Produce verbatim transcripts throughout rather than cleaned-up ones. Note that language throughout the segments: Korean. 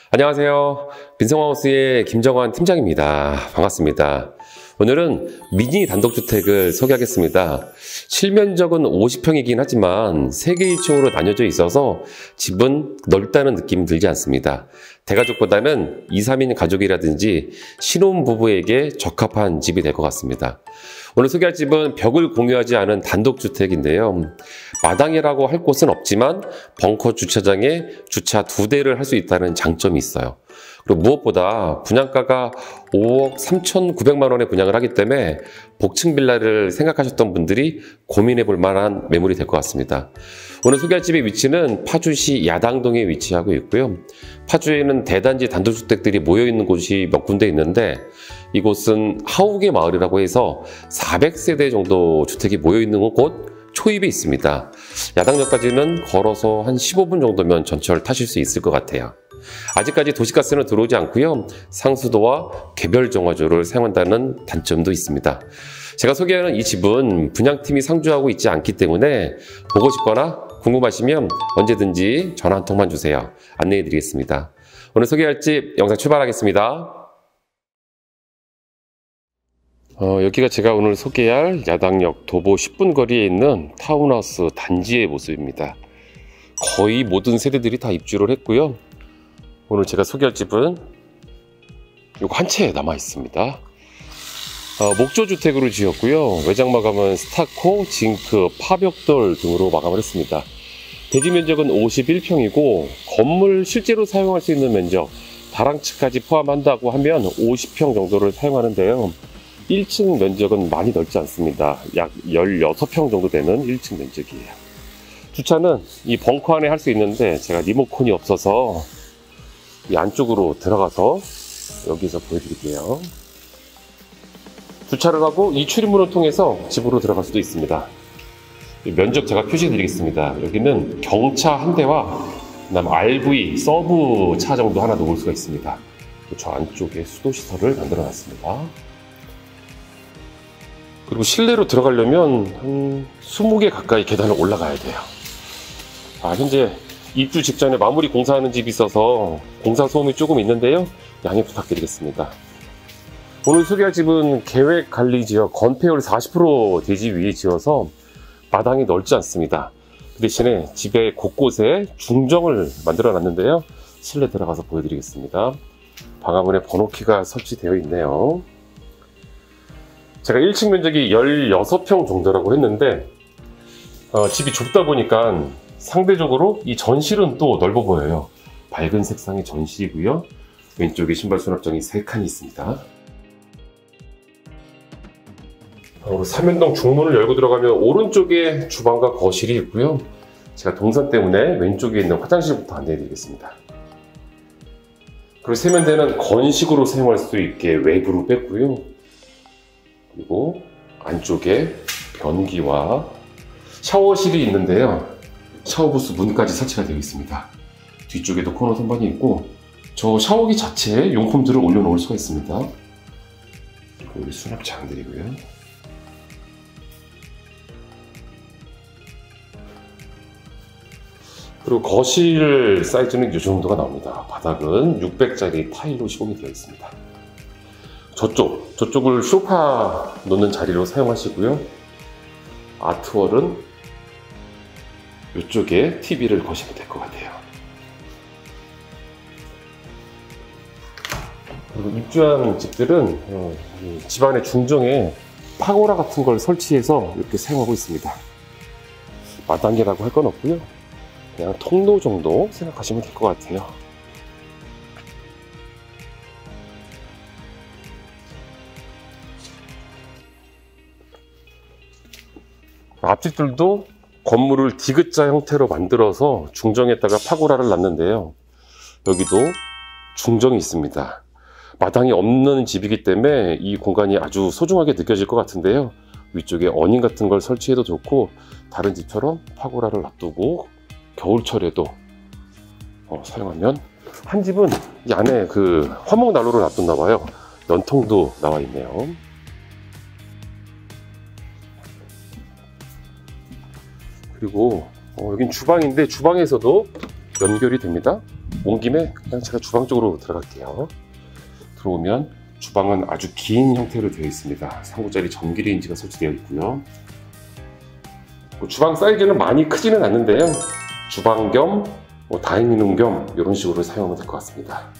안녕하세요. 빈성하우스의 김정환 팀장입니다. 반갑습니다. 오늘은 미니 단독주택을 소개하겠습니다. 실면적은 오십 평이긴 하지만 세 개 일 층으로 나뉘어져 있어서 집은 넓다는 느낌이 들지 않습니다. 대가족보다는 이, 삼 인 가족이라든지 신혼부부에게 적합한 집이 될 것 같습니다. 오늘 소개할 집은 벽을 공유하지 않은 단독주택인데요. 마당이라고 할 곳은 없지만 벙커 주차장에 주차 두 대를 할 수 있다는 장점이 있어요. 그리고 무엇보다 분양가가 오억 삼천구백만 원에 분양을 하기 때문에 복층 빌라를 생각하셨던 분들이 고민해 볼 만한 매물이 될 것 같습니다. 오늘 소개할 집의 위치는 파주시 야당동에 위치하고 있고요. 파주에는 대단지 단독주택들이 모여있는 곳이 몇 군데 있는데 이곳은 하우게 마을이라고 해서 사백 세대 정도 주택이 모여있는 곳 초입에 있습니다. 야당역까지는 걸어서 한 십오 분 정도면 전철 타실 수 있을 것 같아요. 아직까지 도시가스는 들어오지 않고요. 상수도와 개별 정화조를 사용한다는 단점도 있습니다. 제가 소개하는 이 집은 분양팀이 상주하고 있지 않기 때문에 보고 싶거나 궁금하시면 언제든지 전화 한 통만 주세요. 안내해 드리겠습니다. 오늘 소개할 집 영상 출발하겠습니다. 어, 여기가 제가 오늘 소개할 야당역 도보 십 분 거리에 있는 타운하우스 단지의 모습입니다. 거의 모든 세대들이 다 입주를 했고요. 오늘 제가 소개할 집은 요거 한 채 남아 있습니다. 어, 목조주택으로 지었고요. 외장 마감은 스타코, 징크, 파벽돌 등으로 마감을 했습니다. 대지 면적은 오십일 평이고 건물 실제로 사용할 수 있는 면적, 다랑치까지 포함한다고 하면 오십 평 정도를 사용하는데요. 일 층 면적은 많이 넓지 않습니다. 약 십육 평 정도 되는 일 층 면적이에요. 주차는 이 벙커 안에 할 수 있는데 제가 리모컨이 없어서 이 안쪽으로 들어가서 여기서 보여드릴게요. 주차를 하고 이 출입문을 통해서 집으로 들어갈 수도 있습니다. 면적 제가 표시해 드리겠습니다. 여기는 경차 한 대와 그다음 알브이 서브 차 정도 하나 놓을 수가 있습니다. 저 안쪽에 수도 시설을 만들어 놨습니다. 그리고 실내로 들어가려면 한 스무 개 가까이 계단을 올라가야 돼요. 아, 현재 입주 직전에 마무리 공사하는 집이 있어서 공사 소음이 조금 있는데요. 양해 부탁드리겠습니다. 오늘 소개할 집은 계획관리지역 건폐율 사십 퍼센트 대지 위에 지어서 마당이 넓지 않습니다. 그 대신에 집의 곳곳에 중정을 만들어 놨는데요. 실내 들어가서 보여드리겠습니다. 방화문에 번호키가 설치되어 있네요. 제가 일 층 면적이 십육 평 정도라고 했는데 어, 집이 좁다 보니까 상대적으로 이 전실은 또 넓어 보여요. 밝은 색상의 전실이고요. 왼쪽에 신발 수납장이 세 칸이 있습니다. 어, 삼연동 중문을 열고 들어가면 오른쪽에 주방과 거실이 있고요. 제가 동선 때문에 왼쪽에 있는 화장실부터 안내해 드리겠습니다. 그리고 세면대는 건식으로 사용할 수 있게 외부로 뺐고요. 그리고 안쪽에 변기와 샤워실이 있는데요. 샤워부스 문까지 설치가 되어 있습니다. 뒤쪽에도 코너 선반이 있고 저 샤워기 자체에 용품들을 올려놓을 수가 있습니다. 그리고 우리 수납장들이고요. 그리고 거실 사이즈는 이 정도가 나옵니다. 바닥은 육백 짜리 타일로 시공이 되어 있습니다. 저쪽, 저쪽을 소파 놓는 자리로 사용하시고요. 아트월은 이쪽에 티비를 거시면 될 것 같아요. 그리고 입주한 집들은 어, 집안의 중정에 파고라 같은 걸 설치해서 이렇게 사용하고 있습니다. 마당이라고 할 건 없고요. 그냥 통로 정도 생각하시면 될 것 같아요. 앞집들도 건물을 디귿자 형태로 만들어서 중정에다가 파고라를 놨는데요. 여기도 중정이 있습니다. 마당이 없는 집이기 때문에 이 공간이 아주 소중하게 느껴질 것 같은데요. 위쪽에 어닝 같은 걸 설치해도 좋고 다른 집처럼 파고라를 놔두고 겨울철에도 어, 사용하면 한 집은 이 안에 그 화목난로를 놔뒀나 봐요. 연통도 나와 있네요. 그리고 어, 여긴 주방인데 주방에서도 연결이 됩니다. 온 김에 그냥 제가 주방 쪽으로 들어갈게요. 들어오면 주방은 아주 긴 형태로 되어 있습니다. 삼 구짜리 전기레인지가 설치되어 있고요. 주방 사이즈는 많이 크지는 않는데요. 주방 겸 뭐 다이닝룸 겸 이런 식으로 사용하면 될 것 같습니다.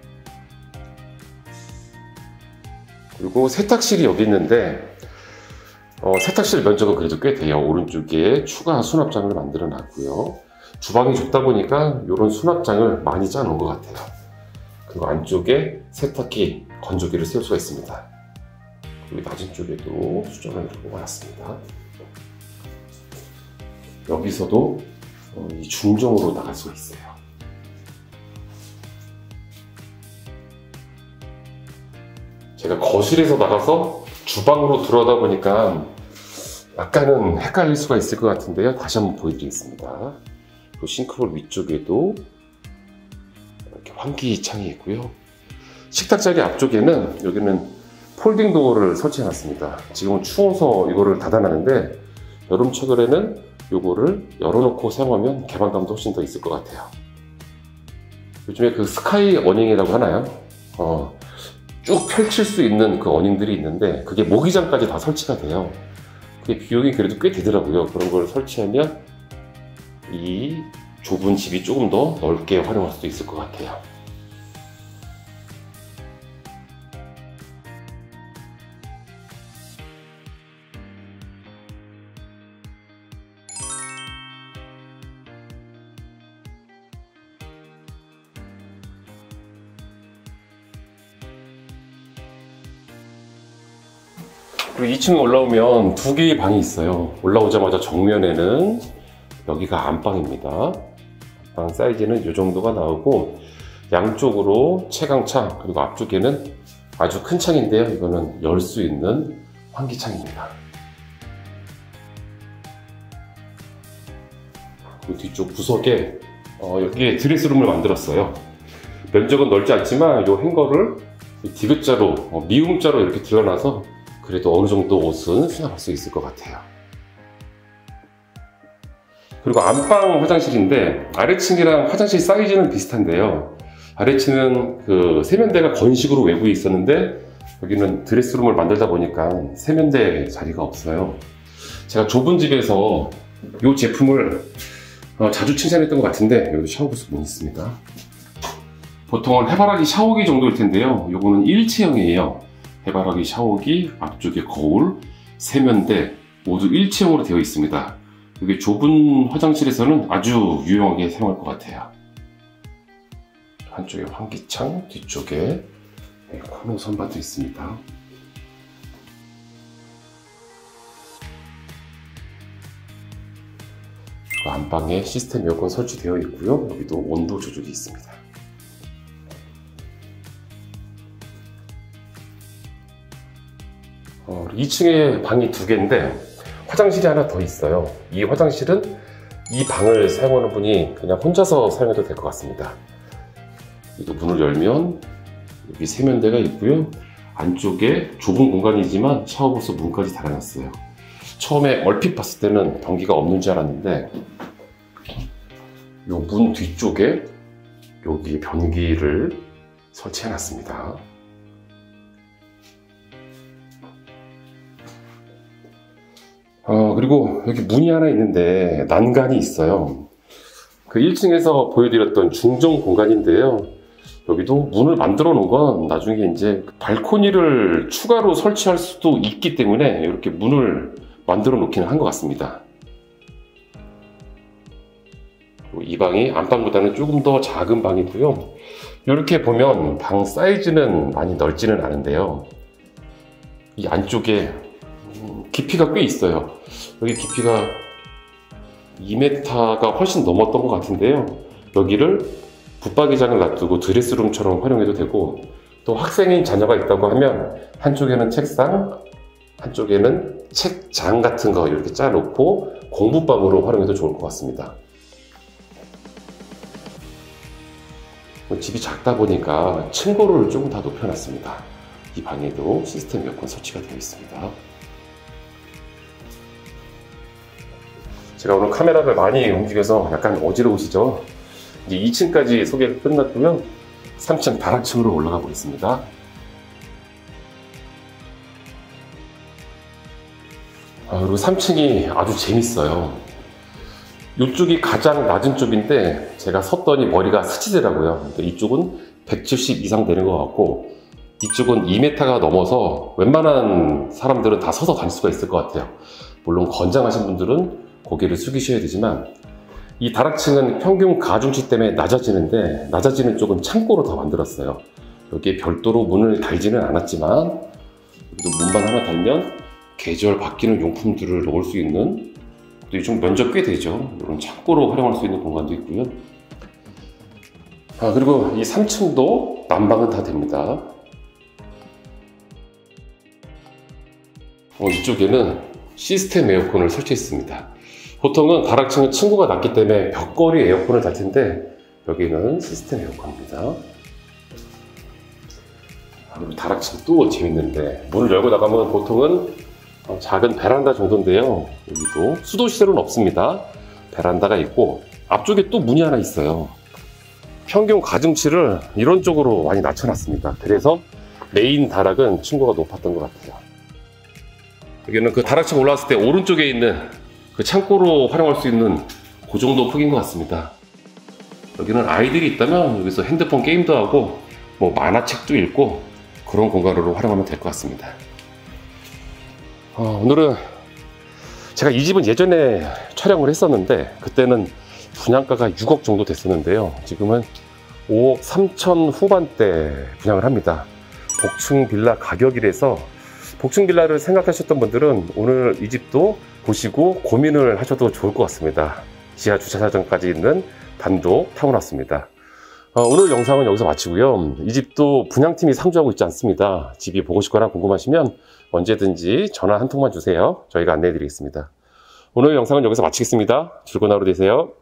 그리고 세탁실이 여기 있는데 어, 세탁실 면적은 그래도 꽤 돼요. 오른쪽에 추가 수납장을 만들어 놨고요. 주방이 좁다 보니까 이런 수납장을 많이 짜 놓은 것 같아요. 그리고 안쪽에 세탁기, 건조기를 세울 수가 있습니다. 그리고 낮은 쪽에도 수전을 이렇게 놨습니다. 여기서도 어, 이 중정으로 나갈 수가 있어요. 제가 거실에서 나가서 주방으로 들어오다 보니까 약간은 헷갈릴 수가 있을 것 같은데요. 다시 한번 보여드리겠습니다. 그리고 싱크볼 위쪽에도 이렇게 환기창이 있고요. 식탁자리 앞쪽에는 여기는 폴딩 도어를 설치해 놨습니다. 지금은 추워서 이거를 닫아놨는데 여름철에는 이거를 열어놓고 사용하면 개방감도 훨씬 더 있을 것 같아요. 요즘에 그 스카이 어닝이라고 하나요? 어, 쭉 펼칠 수 있는 그 어닝들이 있는데 그게 모기장까지 다 설치가 돼요. 그게 비용이 그래도 꽤 되더라고요. 그런 걸 설치하면 이 좁은 집이 조금 더 넓게 활용할 수도 있을 것 같아요. 그리고 이 층에 올라오면 두 개의 방이 있어요. 올라오자마자 정면에는 여기가 안방입니다. 방 사이즈는 이 정도가 나오고 양쪽으로 채광창, 그리고 앞쪽에는 아주 큰 창인데요. 이거는 열 수 있는 환기창입니다. 그리고 뒤쪽 구석에 어, 여기에 드레스룸을 만들었어요. 면적은 넓지 않지만 이 행거를 디귿자로, 어, 미음자로 이렇게 들여놔서 그래도 어느 정도 옷은 수납할 수 있을 것 같아요. 그리고 안방 화장실인데 아래층이랑 화장실 사이즈는 비슷한데요. 아래층은 그 세면대가 건식으로 외부에 있었는데 여기는 드레스룸을 만들다 보니까 세면대 자리가 없어요. 제가 좁은 집에서 이 제품을 어, 자주 칭찬했던 것 같은데 여기도 샤워부스 문이 있습니다. 보통은 해바라기 샤워기 정도일 텐데요. 이거는 일체형이에요. 해바라기 샤워기, 앞쪽에 거울, 세면대 모두 일체형으로 되어 있습니다. 이게 좁은 화장실에서는 아주 유용하게 사용할 것 같아요. 한쪽에 환기창, 뒤쪽에 코너 선반도 있습니다. 안방에 시스템 에어컨 설치되어 있고요. 여기도 온도 조절이 있습니다. 어, 이 층에 방이 두 개인데 화장실이 하나 더 있어요. 이 화장실은 이 방을 사용하는 분이 그냥 혼자서 사용해도 될 것 같습니다. 여기도 문을 열면 여기 세면대가 있고요. 안쪽에 좁은 공간이지만 샤워부스 문까지 달아놨어요. 처음에 얼핏 봤을 때는 변기가 없는 줄 알았는데 이 문 뒤쪽에 여기 변기를 설치해 놨습니다. 어, 그리고 여기 문이 하나 있는데 난간이 있어요. 그 일 층에서 보여드렸던 중정 공간인데요. 여기도 문을 만들어 놓은 건 나중에 이제 발코니를 추가로 설치할 수도 있기 때문에 이렇게 문을 만들어 놓기는 한 것 같습니다. 이 방이 안방보다는 조금 더 작은 방이고요. 이렇게 보면 방 사이즈는 많이 넓지는 않은데요. 이 안쪽에 깊이가 꽤 있어요. 여기 깊이가 이 미터가 훨씬 넘었던 것 같은데요. 여기를 붙박이장을 놔두고 드레스룸처럼 활용해도 되고, 또 학생인 자녀가 있다고 하면 한쪽에는 책상, 한쪽에는 책장 같은 거 이렇게 짜놓고 공부방으로 활용해도 좋을 것 같습니다. 집이 작다 보니까 층고를 조금 다 높여놨습니다. 이 방에도 시스템 에어컨 설치가 되어 있습니다. 제가 오늘 카메라를 많이 움직여서 약간 어지러우시죠? 이제 이 층까지 소개가 끝났고요. 삼 층 다락층으로 올라가 보겠습니다. 아, 그리고 삼 층이 아주 재밌어요. 이쪽이 가장 낮은 쪽인데 제가 섰더니 머리가 스치더라고요. 이쪽은 백칠십 이상 되는 것 같고 이쪽은 이 미터가 넘어서 웬만한 사람들은 다 서서 다닐 수가 있을 것 같아요. 물론 건장하신 분들은 고개를 숙이셔야 되지만 이 다락층은 평균 가중치 때문에 낮아지는데 낮아지는 쪽은 창고로 다 만들었어요. 여기에 별도로 문을 달지는 않았지만 여기도 문만 하나 달면 계절 바뀌는 용품들을 넣을 수 있는 좀 면적 꽤 되죠. 이런 창고로 활용할 수 있는 공간도 있고요. 아, 그리고 이 삼 층도 난방은 다 됩니다. 어, 이쪽에는 시스템 에어컨을 설치했습니다. 보통은 다락층은 층고가 낮기 때문에 벽걸이 에어컨을 달 텐데 여기는 시스템 에어컨입니다. 아, 그리고 다락층 또 재밌는데 문을 열고 나가면 보통은 작은 베란다 정도인데요. 여기도 수도 시설은 없습니다. 베란다가 있고 앞쪽에 또 문이 하나 있어요. 평균 가중치를 이런 쪽으로 많이 낮춰놨습니다. 그래서 메인 다락은 층고가 높았던 것 같아요. 여기는 그 다락층 올라왔을 때 오른쪽에 있는 그 창고로 활용할 수 있는 그 정도 크기인 것 같습니다. 여기는 아이들이 있다면 여기서 핸드폰 게임도 하고 뭐 만화책도 읽고 그런 공간으로 활용하면 될 것 같습니다. 어, 오늘은 제가 이 집은 예전에 촬영을 했었는데 그때는 분양가가 육억 정도 됐었는데요. 지금은 오억 삼천 후반대 분양을 합니다. 복층 빌라 가격이라서 복층 빌라를 생각하셨던 분들은 오늘 이 집도 보시고 고민을 하셔도 좋을 것 같습니다. 지하 주차장까지 있는 단독 타운하우스입니다. 어, 오늘 영상은 여기서 마치고요. 이 집도 분양팀이 상주하고 있지 않습니다. 집이 보고 싶거나 궁금하시면 언제든지 전화 한 통만 주세요. 저희가 안내해 드리겠습니다. 오늘 영상은 여기서 마치겠습니다. 즐거운 하루 되세요.